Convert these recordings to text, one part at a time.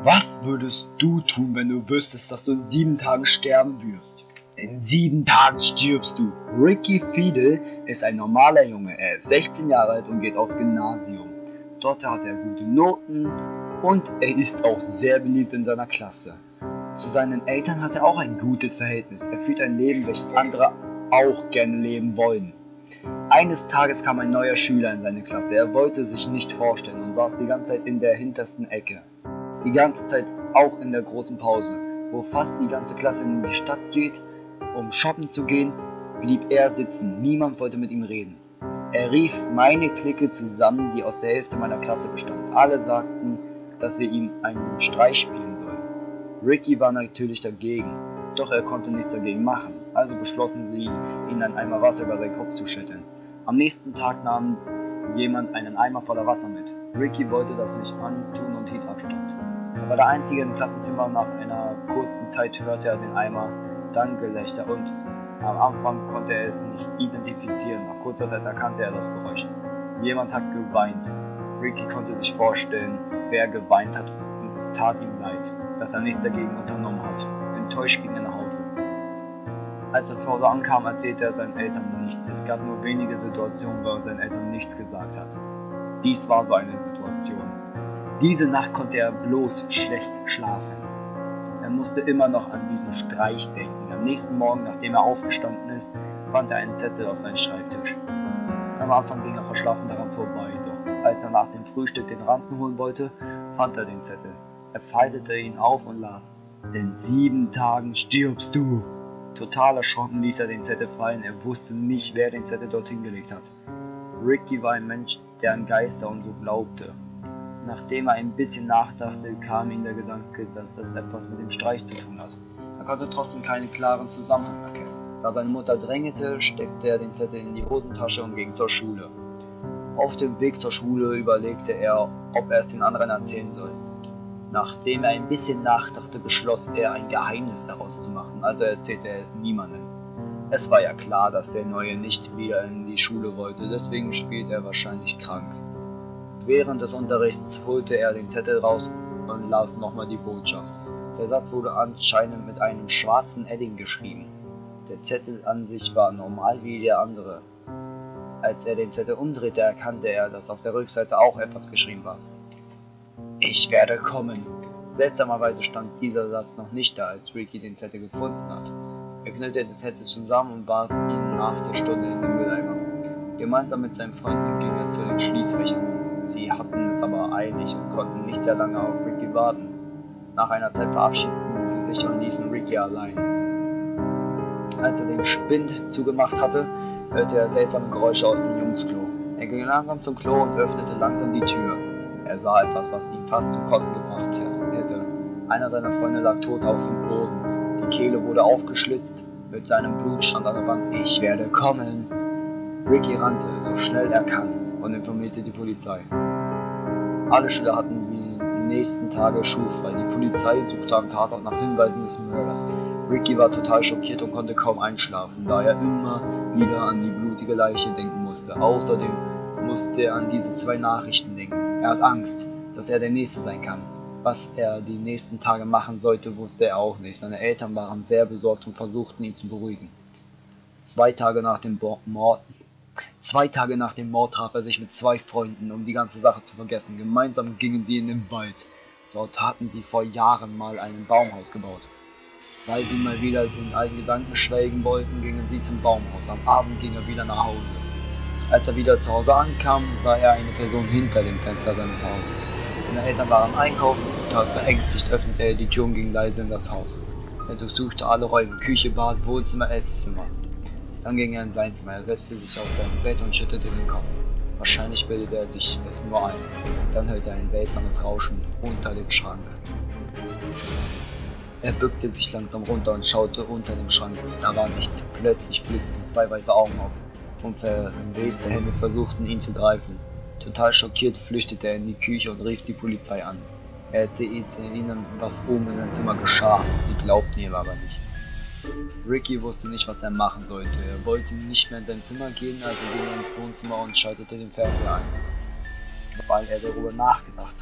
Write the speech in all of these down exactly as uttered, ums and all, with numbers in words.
Was würdest du tun, wenn du wüsstest, dass du in sieben Tagen sterben wirst? In sieben Tagen stirbst du. Ricky Fiedel ist ein normaler Junge. Er ist sechzehn Jahre alt und geht aufs Gymnasium. Dort hat er gute Noten und er ist auch sehr beliebt in seiner Klasse. Zu seinen Eltern hat er auch ein gutes Verhältnis. Er führt ein Leben, welches andere auch gerne leben wollen. Eines Tages kam ein neuer Schüler in seine Klasse. Er wollte sich nicht vorstellen und saß die ganze Zeit in der hintersten Ecke. Die ganze Zeit auch in der großen Pause, wo fast die ganze Klasse in die Stadt geht, um shoppen zu gehen, blieb er sitzen. Niemand wollte mit ihm reden. Er rief meine Clique zusammen, die aus der Hälfte meiner Klasse bestand. Alle sagten, dass wir ihm einen Streich spielen sollen. Ricky war natürlich dagegen, doch er konnte nichts dagegen machen. Also beschlossen sie, ihn ein Eimer Wasser über seinen Kopf zu schütteln. Am nächsten Tag nahm jemand einen Eimer voller Wasser mit. Ricky wollte das nicht antun und hielt Abstand. Er war der Einzige im Klassenzimmer. Nach einer kurzen Zeit hörte er den Eimer, dann Gelächter und am Anfang konnte er es nicht identifizieren. Nach kurzer Zeit erkannte er das Geräusch. Jemand hat geweint. Ricky konnte sich vorstellen, wer geweint hat, und es tat ihm leid, dass er nichts dagegen unternommen hat. Enttäuscht ging er nach Hause. Als er zu Hause ankam, erzählte er seinen Eltern nichts. Es gab nur wenige Situationen, wo er seinen Eltern nichts gesagt hat. Dies war so eine Situation. Diese Nacht konnte er bloß schlecht schlafen. Er musste immer noch an diesen Streich denken. Am nächsten Morgen, nachdem er aufgestanden ist, fand er einen Zettel auf seinem Schreibtisch. Am Anfang ging er verschlafen daran vorbei, doch als er nach dem Frühstück den Ranzen holen wollte, fand er den Zettel. Er faltete ihn auf und las: In sieben Tagen stirbst du. Total erschrocken ließ er den Zettel fallen. Er wusste nicht, wer den Zettel dorthin gelegt hat. Ricky war ein Mensch, der an Geister und so glaubte. Nachdem er ein bisschen nachdachte, kam ihm der Gedanke, dass das etwas mit dem Streich zu tun hat. Er konnte trotzdem keinen klaren Zusammenhang erkennen. Da seine Mutter drängte, steckte er den Zettel in die Hosentasche und ging zur Schule. Auf dem Weg zur Schule überlegte er, ob er es den anderen erzählen soll. Nachdem er ein bisschen nachdachte, beschloss er, ein Geheimnis daraus zu machen, also erzählte er es niemandem. Es war ja klar, dass der Neue nicht wieder in die Schule wollte, deswegen spielte er wahrscheinlich krank. Während des Unterrichts holte er den Zettel raus und las nochmal die Botschaft. Der Satz wurde anscheinend mit einem schwarzen Edding geschrieben. Der Zettel an sich war normal wie der andere. Als er den Zettel umdrehte, erkannte er, dass auf der Rückseite auch etwas geschrieben war. Ich werde kommen. Seltsamerweise stand dieser Satz noch nicht da, als Ricky den Zettel gefunden hat. Er knüllte den Zettel zusammen und warf ihn nach der Stunde in den Mülleimer. Gemeinsam mit seinen Freunden ging er zu den Schließfächern. Sie hatten es aber eilig und konnten nicht sehr lange auf Ricky warten. Nach einer Zeit verabschiedeten sie sich und ließen Ricky allein. Als er den Spind zugemacht hatte, hörte er seltsame Geräusche aus dem Jungsklo. Er ging langsam zum Klo und öffnete langsam die Tür. Er sah etwas, was ihn fast zum Kotzen gebracht hätte. Einer seiner Freunde lag tot auf dem Boden. Die Kehle wurde aufgeschlitzt. Mit seinem Blut stand an der Wand: Ich werde kommen. Ricky rannte, so schnell er kann, und informierte die Polizei. Alle Schüler hatten die nächsten Tage schulfrei. Die Polizei suchte am Tatort nach Hinweisen des Mörders. Ricky war total schockiert und konnte kaum einschlafen, da er immer wieder an die blutige Leiche denken musste. Außerdem musste er an diese zwei Nachrichten denken. Er hat Angst, dass er der Nächste sein kann. Was er die nächsten Tage machen sollte, wusste er auch nicht. Seine Eltern waren sehr besorgt und versuchten ihn zu beruhigen. Zwei Tage nach dem Mord Zwei Tage nach dem Mord traf er sich mit zwei Freunden, um die ganze Sache zu vergessen. Gemeinsam gingen sie in den Wald. Dort hatten sie vor Jahren mal ein Baumhaus gebaut. Weil sie mal wieder in alten Gedanken schwelgen wollten, gingen sie zum Baumhaus. Am Abend ging er wieder nach Hause. Als er wieder zu Hause ankam, sah er eine Person hinter dem Fenster seines Hauses. Seine Eltern waren einkaufen und total verängstigt öffnete er die Tür und ging leise in das Haus. Er durchsuchte alle Räume: Küche, Bad, Wohnzimmer, Esszimmer. Dann ging er in sein Zimmer. Er setzte sich auf sein Bett und schüttelte den Kopf. Wahrscheinlich bildete er sich es nur ein. Dann hörte er ein seltsames Rauschen unter dem Schrank. Er bückte sich langsam runter und schaute unter dem Schrank. Da war nichts. Plötzlich blitzten zwei weiße Augen auf. Unverweste Hände versuchten ihn zu greifen. Total schockiert flüchtete er in die Küche und rief die Polizei an. Er erzählte ihnen, was oben in seinem Zimmer geschah. Sie glaubten ihm aber nicht. Ricky wusste nicht, was er machen sollte. Er wollte nicht mehr in sein Zimmer gehen, also ging er ins Wohnzimmer und schaltete den Fernseher ein. Weil er darüber nachgedacht hat,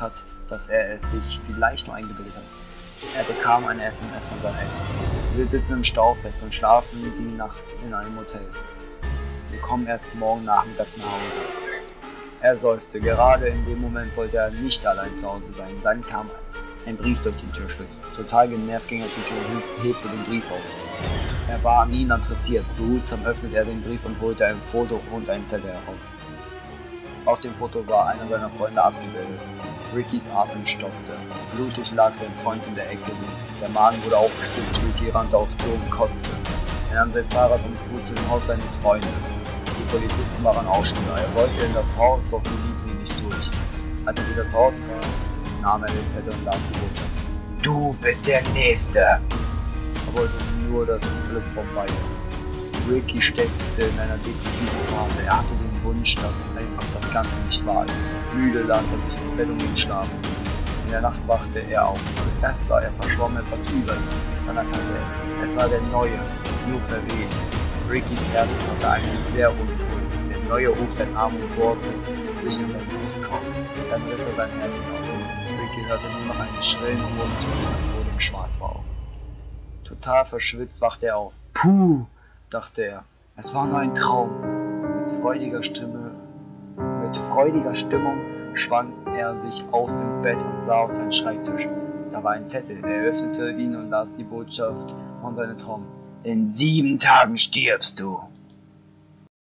dass er es sich vielleicht nur eingebildet hat. Er bekam eine S M S von seinen Eltern. Wir sitzen im Stau fest und schlafen die Nacht in einem Hotel. Wir kommen erst morgen nachmittags nach Hause. Er seufzte. Gerade in dem Moment wollte er nicht allein zu Hause sein. Dann kam ein Brief durch den Türschlitz. Total genervt ging er zur Tür und hebte den Brief auf. Er war an ihn interessiert. Behutsam öffnete er den Brief und holte ein Foto und einen Zettel heraus. Auf dem Foto war einer seiner Freunde abgebildet. Rickys Atem stockte. Blutig lag sein Freund in der Ecke. Der Magen wurde aufgespitzt, Ricky rannte aufs Klo und kotzte. Er nahm sein Fahrrad und fuhr zu dem Haus seines Freundes. Die Polizisten waren auch schon da. Er wollte in das Haus, doch sie ließen ihn nicht durch. Als er wieder zu Hause war, nahm er den Zettel und las die Botschaft. Du bist der Nächste! Er wollte nur, dass alles vorbei ist. Ricky steckte in einer depressiven Phase. Er hatte den Wunsch, dass einfach das Ganze nicht wahr ist. Müde lag er sich ins Bett und ging schlafen. In der Nacht wachte er auf. Zuerst sah er verschwommen etwas über ihn. Dann erkannte er es. Es war der Neue, nur verwest. Rickys Herz hatte einen sehr hohen Puls. Der Neue hob seinen Arm und bohrte sich in seinen Brustkorb. Dann riss er sein Herz hinaus. Ricky hörte nur noch einen schrillen Wurmton, wo ihm schwarz war. Total verschwitzt wachte er auf. Puh, dachte er. Es war nur ein Traum. Mit freudiger Stimme, mit freudiger Stimmung schwang er sich aus dem Bett und sah auf seinen Schreibtisch. Da war ein Zettel. Er öffnete ihn und las die Botschaft von seinem Traum. In sieben Tagen stirbst du.